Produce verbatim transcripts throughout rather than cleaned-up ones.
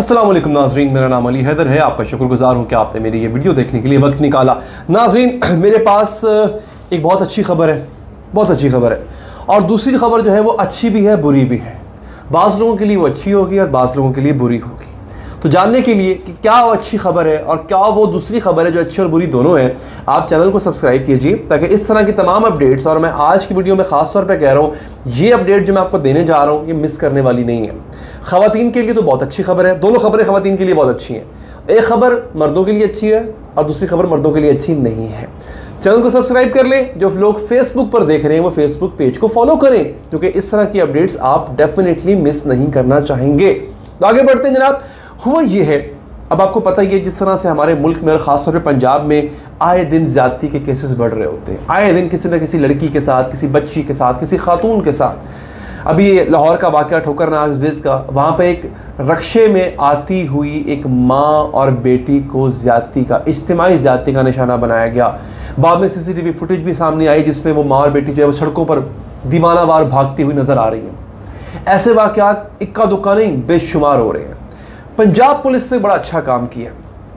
अस्सलाम वालेकुम नाज़रीन, मेरा नाम अली हैदर है। आपका शुक्रगुजार हूँ कि आपने मेरी ये वीडियो देखने के लिए वक्त निकाला। नाज़रीन, मेरे पास एक बहुत अच्छी खबर है, बहुत अच्छी खबर है, और दूसरी खबर जो है वो अच्छी भी है बुरी भी है। बाज़ लोगों के लिए वो अच्छी होगी और बाज़ लोगों के लिए बुरी होगी। तो जानने के लिए कि क्या वो अच्छी खबर है और क्या वो दूसरी खबर है जो अच्छी और बुरी दोनों है, आप चैनल को सब्सक्राइब कीजिए ताकि इस तरह की तमाम अपडेट्स, और मैं आज की वीडियो में ख़ास तौर पे कह रहा हूँ, ये अपडेट जो मैं आपको देने जा रहा हूँ ये मिस करने वाली नहीं है। ख़वातीन के लिए तो बहुत अच्छी खबर है, दोनों खबरें ख़वातीन के लिए बहुत अच्छी हैं। एक खबर मर्दों के लिए अच्छी है और दूसरी खबर मर्दों के लिए अच्छी नहीं है। चैनल को सब्सक्राइब कर लें। जो लोग फेसबुक पर देख रहे हैं वो फेसबुक पेज को फॉलो करें, क्योंकि इस तरह की अपडेट्स आप डेफिनेटली मिस नहीं करना चाहेंगे। तो आगे बढ़ते हैं जनाब। हुआ ये है, अब आपको पता ही है जिस तरह से हमारे मुल्क में और ख़ासतौर पे पंजाब में आए दिन ज़्यादती के केसेस बढ़ रहे होते हैं। आए दिन किसी न किसी लड़की के साथ, किसी बच्ची के साथ, किसी खातून के साथ। अभी ये लाहौर का वाक़या ठोकरनाक बेस का, वहाँ पे एक रक्शे में आती हुई एक माँ और बेटी को ज़्यादती का, इज्तिमाई ज़्यादती का निशाना बनाया गया। बाद में सीसीटीवी फुटेज भी सामने आई जिसमें वो माँ और बेटी जो है वो सड़कों पर दीवानावार भागती हुई नज़र आ रही हैं। ऐसे वाक़यात इक्का दुक्का नहीं बेशुमार हो रहे हैं। पंजाब पुलिस ने बड़ा अच्छा काम किया।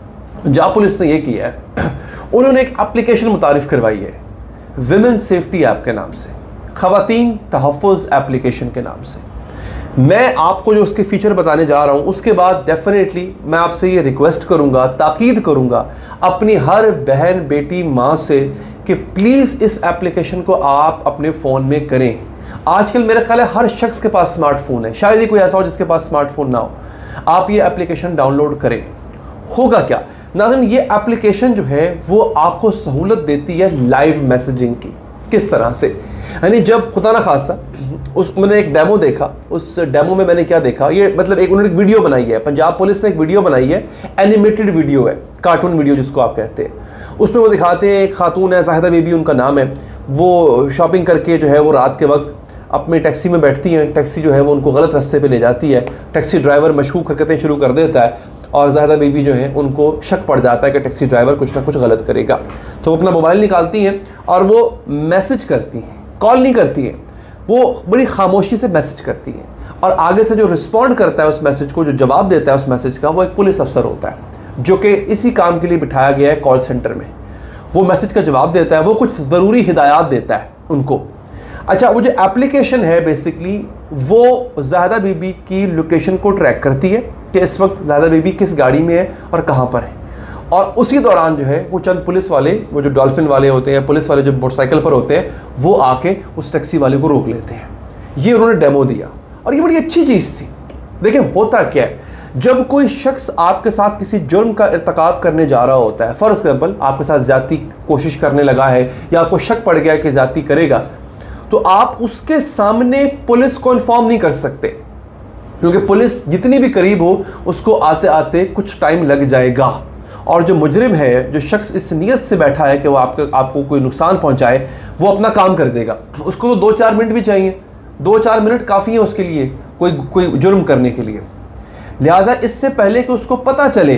पंजाब पुलिस ने यह किया है, उन्होंने एक एप्लीकेशन मुतारिफ करवाई है विमेन सेफ्टी ऐप के नाम से, ख़वातीन तहफ़्फ़ुज़ एप्लीकेशन के नाम से। मैं आपको जो उसके फ़ीचर बताने जा रहा हूँ उसके बाद डेफिनेटली मैं आपसे ये रिक्वेस्ट करूँगा, ताकीद करूँगा अपनी हर बहन बेटी माँ से कि प्लीज़ इस एप्लीकेशन को आप अपने फ़ोन में करें। आजकल मेरे ख्याल है हर शख्स के पास स्मार्टफोन है, शायद ही कोई ऐसा हो जिसके पास स्मार्टफोन ना हो। आप ये एप्लीकेशन डाउनलोड करें। होगा क्या नाज़रीन, ये एप्लीकेशन जो है वो आपको सहूलत देती है लाइव मैसेजिंग की। किस तरह से, यानी जब खुदा ना खासा उस मैंने एक डेमो देखा, उस डेमो में मैंने क्या देखा, ये मतलब एक उन्होंने एक वीडियो बनाई है, पंजाब पुलिस ने एक वीडियो बनाई है, एनिमेटेड वीडियो है, कार्टून वीडियो जिसको आप कहते हैं। उसमें वो दिखाते हैं एक खातून है, ज़ाहिदा बीबी उनका नाम है, वो शॉपिंग करके जो है वो रात के वक्त अपनी टैक्सी में बैठती हैं। टैक्सी जो है वो उनको गलत रास्ते पे ले जाती है। टैक्सी ड्राइवर मशकूक हरकतें शुरू कर देता है और ज़ाहिदा बीबी जो है उनको शक पड़ जाता है कि टैक्सी ड्राइवर कुछ ना कुछ गलत करेगा। तो वो अपना मोबाइल निकालती हैं और वो मैसेज करती हैं, कॉल नहीं करती हैं, वो बड़ी खामोशी से मैसेज करती हैं। और आगे से जो रिस्पॉन्ड करता है उस मैसेज को, जो जवाब देता है उस मैसेज का, वो एक पुलिस अफसर होता है जो कि इसी काम के लिए बिठाया गया है कॉल सेंटर में। वो मैसेज का जवाब देता है, वो कुछ ज़रूरी हिदायत देता है उनको। अच्छा, वो जो एप्लीकेशन है बेसिकली वो ज़ाहिदा बीबी की लोकेशन को ट्रैक करती है कि इस वक्त ज़ाहिदा बीबी किस गाड़ी में है और कहाँ पर है। और उसी दौरान जो है वो चंद पुलिस वाले, वो जो डॉल्फिन वाले होते हैं, पुलिस वाले जो मोटरसाइकिल पर होते हैं, वो आके उस टैक्सी वाले को रोक लेते हैं। ये उन्होंने डेमो दिया और ये बड़ी अच्छी चीज़ थी। देखिए होता क्या है, जब कोई शख्स आपके साथ किसी जुर्म का इर्तिकाब करने जा रहा होता है, फॉर एग्जाम्पल आपके साथ ज़्यादती कोशिश करने लगा है या आपको शक पड़ गया कि ज़्यादती करेगा, तो आप उसके सामने पुलिस को इन्फॉर्म नहीं कर सकते, क्योंकि पुलिस जितनी भी करीब हो उसको आते आते कुछ टाइम लग जाएगा। और जो मुजरिम है, जो शख्स इस नीयत से बैठा है कि वो आपको आपको कोई नुकसान पहुंचाए, वो अपना काम कर देगा। उसको तो दो चार मिनट भी चाहिए, दो चार मिनट काफ़ी है उसके लिए कोई कोई जुर्म करने के लिए। लिहाजा इससे पहले कि उसको पता चले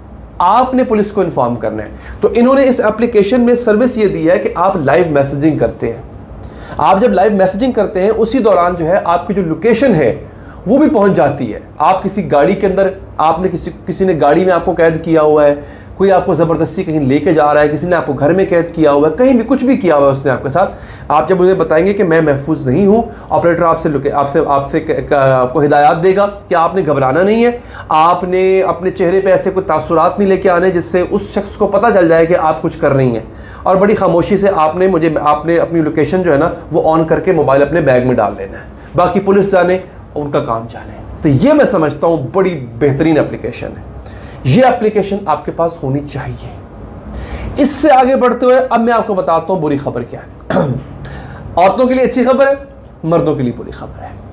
आपने पुलिस को इन्फॉर्म करना है। तो इन्होंने इस एप्लीकेशन में सर्विस ये दी है कि आप लाइव मैसेजिंग करते हैं। आप जब लाइव मैसेजिंग करते हैं उसी दौरान जो है आपकी जो लोकेशन है वो भी पहुंच जाती है। आप किसी गाड़ी के अंदर, आपने किसी किसी ने गाड़ी में आपको कैद किया हुआ है, कोई आपको ज़बरदस्ती कहीं लेके जा रहा है, किसी ने आपको घर में कैद किया हुआ है, कहीं भी कुछ भी किया हुआ है उसने आपके साथ, आप जब मुझे बताएंगे कि मैं महफूज नहीं हूँ, ऑपरेटर आपसे आपसे आपसे आपको हिदायत देगा कि आपने घबराना नहीं है, आपने अपने चेहरे पे ऐसे कोई तासुरात नहीं लेके आने जिससे उस शख्स को पता चल जाए कि आप कुछ कर रही हैं, और बड़ी खामोशी से आपने मुझे आपने अपनी लोकेशन जो है ना वो ऑन करके मोबाइल अपने बैग में डाल लेना है। बाकी पुलिस जाने, उनका काम जाने। तो ये मैं समझता हूँ बड़ी बेहतरीन एप्लीकेशन है। ये एप्लीकेशन आपके पास होनी चाहिए। इससे आगे बढ़ते हुए अब मैं आपको बताता हूँ बुरी खबर क्या है। औरतों के लिए अच्छी खबर है, मर्दों के लिए बुरी खबर है।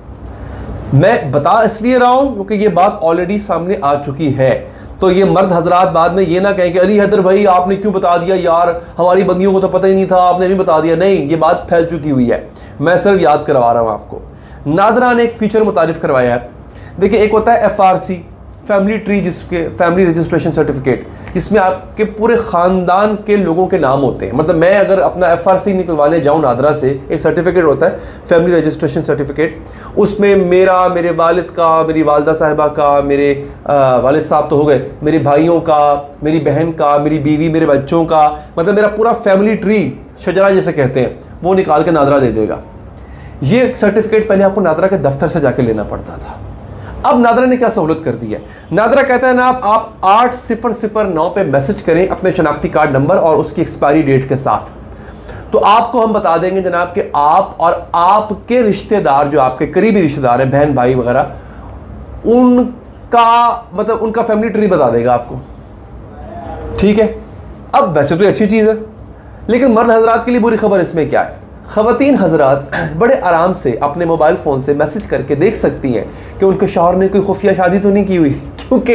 मैं बता इसलिए रहा हूँ क्योंकि ये बात ऑलरेडी सामने आ चुकी है। तो ये मर्द हजरात बाद में ये ना कहें कि अली हैदर भाई आपने क्यों बता दिया यार, हमारी बंदियों को तो पता ही नहीं था, आपने भी बता दिया। नहीं, ये बात फैल चुकी हुई है, मैं सिर्फ याद करवा रहा हूँ आपको। नादरा ने एक फीचर मुतारिफ करवाया है। देखिए, एक होता है F R C, family tree, जिसके फैमिली रजिस्ट्रेशन सर्टिफिकेट, जिसमें आपके पूरे ख़ानदान के लोगों के नाम होते हैं। मतलब मैं अगर अपना एफ आर सी निकलवाने जाऊँ नादरा से, एक सर्टिफिकेट होता है फैमिली रजिस्ट्रेशन सर्टिफिकेट, उसमें मेरा, मेरे वालिद का, मेरी वालदा साहिबा का, मेरे वालिद साहब तो हो गए, मेरे भाइयों का, मेरी बहन का, मेरी बीवी, मेरे बच्चों का, मतलब मेरा पूरा फैमिली ट्री, शजरा जिसे कहते हैं, वो निकाल के नादरा दे देगा। ये सर्टिफिकेट पहले आपको नादरा के दफ्तर से जाके लेना पड़ता था। अब नादरा ने क्या सहूलत कर दी है, नादरा कहता है ना आप आप आठ सिफर सिफर नौ पे मैसेज करें अपने शनाख्ती कार्ड नंबर और उसकी एक्सपायरी डेट के साथ, तो आपको हम बता देंगे जनाब कि आप और आपके रिश्तेदार, जो आपके करीबी रिश्तेदार हैं, बहन भाई वगैरह, उनका मतलब उनका फैमिली ट्री बता देगा आपको। ठीक है, अब वैसे तो अच्छी चीज़ है, लेकिन मर्द हजरात के लिए बुरी खबर इसमें क्या है, ख़वातीन हजरात बड़े आराम से अपने मोबाइल फ़ोन से मैसेज करके देख सकती हैं कि उनके शौहर ने कोई खुफिया शादी तो नहीं की हुई। क्योंकि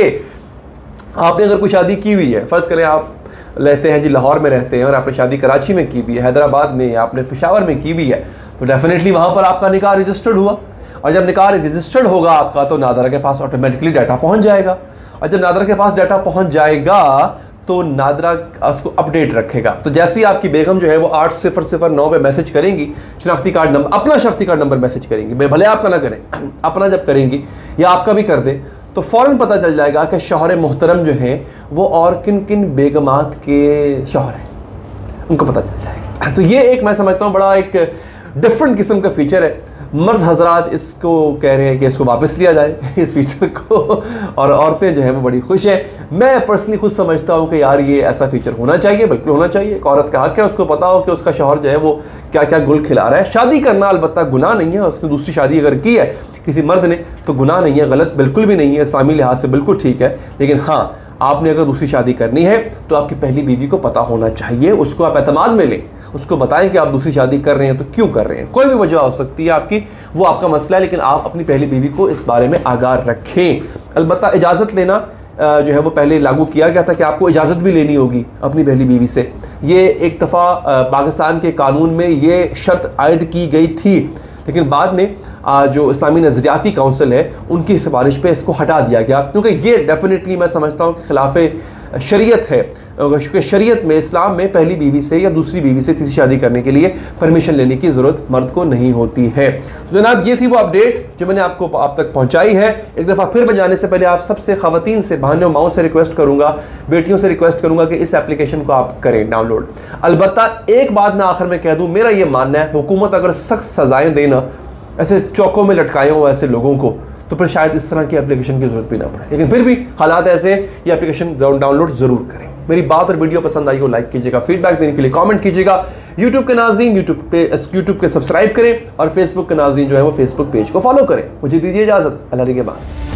आपने अगर कोई शादी की हुई है, फ़र्ज़ करें आप रहते हैं जी लाहौर में रहते हैं और आपने शादी कराची में की हुई है, हैदराबाद में, या आपने पेशावर में की हुई है, तो डेफिनेटली वहाँ पर आपका निकाह रजिस्टर्ड हुआ, और जब निकाह रजिस्टर्ड होगा आपका तो नादरा के पास ऑटोमेटिकली डाटा पहुँच जाएगा, और जब नादरा के पास डाटा पहुँच जाएगा तो नादरा उसको अपडेट रखेगा। तो जैसे ही आपकी बेगम जो है वो आठ सिफर सिफर नौ पे मैसेज करेंगी, शनाख्ती कार्ड नंबर, अपना शनाख्ती कार्ड नंबर मैसेज करेंगी, भले आपका ना करें, अपना जब करेंगी या आपका भी कर दे, तो फ़ौरन पता चल जाएगा कि शौहर मोहतरम जो हैं वो और किन किन बेगमात के शौहर हैं, उनको पता चल जाएगा। तो ये एक मैं समझता हूँ बड़ा एक डिफरेंट किस्म का फ़ीचर है। मर्द हजरात इसको कह रहे हैं कि इसको वापस लिया जाए इस फीचर को, और औरतें जो हैं वो बड़ी खुश हैं। मैं पर्सनली खुद समझता हूँ कि यार ये ऐसा फीचर होना चाहिए, बिल्कुल होना चाहिए। एक औरत का हक है, उसको पता हो कि उसका शौहर जो है वो क्या क्या गुल खिला रहा है। शादी करना अलबत्ता गुनाह नहीं है, उसने दूसरी शादी अगर की है किसी मर्द ने तो गुनाह नहीं है, गलत बिल्कुल भी नहीं है, इस्लामी लिहाज से बिल्कुल ठीक है। लेकिन हाँ, आपने अगर दूसरी शादी करनी है तो आपकी पहली बीवी को पता होना चाहिए, उसको आप एतमाद में लें, उसको बताएं कि आप दूसरी शादी कर रहे हैं तो क्यों कर रहे हैं। कोई भी वजह हो सकती है आपकी, वो आपका मसला है, लेकिन आप अपनी पहली बीवी को इस बारे में आगाह रखें। अलबत्ता इजाज़त लेना जो है वो पहले लागू किया गया था कि आपको इजाज़त भी लेनी होगी अपनी पहली बीवी से। ये एक दफ़ा पाकिस्तान के कानून में ये शर्त आयद की गई थी, लेकिन बाद में जो इस्लामी नज़रियाती काउंसिल है उनकी सिफारिश पे इसको हटा दिया गया, क्योंकि ये डेफिनेटली मैं समझता हूँ कि खिलाफ शरीयत है। क्योंकि शरीयत में, इस्लाम में पहली बीवी से या दूसरी बीवी से तीसरी शादी करने के लिए परमिशन लेने की ज़रूरत मर्द को नहीं होती है। तो जनाब ये थी वो अपडेट जो मैंने आपको आप तक पहुंचाई है। एक दफ़ा फिर मैं जाने से पहले आप सबसे ख़वातीन से, बहनों माओं से रिक्वेस्ट करूँगा, बेटियों से रिक्वेस्ट करूँगा कि इस एप्लीकेशन को आप करें डाउनलोड। अलबत्ता एक बात मैं आखिर में कह दूँ, मेरा ये मानना है हुकूमत अगर सख्त सज़ाएँ देना, ऐसे चौकों में लटकाए हो ऐसे लोगों को, तो फिर शायद इस तरह की एप्लीकेशन की ज़रूरत भी ना पड़े। लेकिन फिर भी हालात ऐसे, ये एप्लीकेशन डाउनलोड ज़रूर करें। मेरी बात और वीडियो पसंद आई हो लाइक कीजिएगा, फीडबैक देने के लिए कमेंट कीजिएगा। यूट्यूब के नाज़रीन यूट्यूब पे यूट्यूब के सब्सक्राइब करें, और फेसबुक के नाज़रीन जो है वो फेसबुक पेज को फॉलो करें। मुझे दीजिए इजाज़त, अल्लाह के बाद।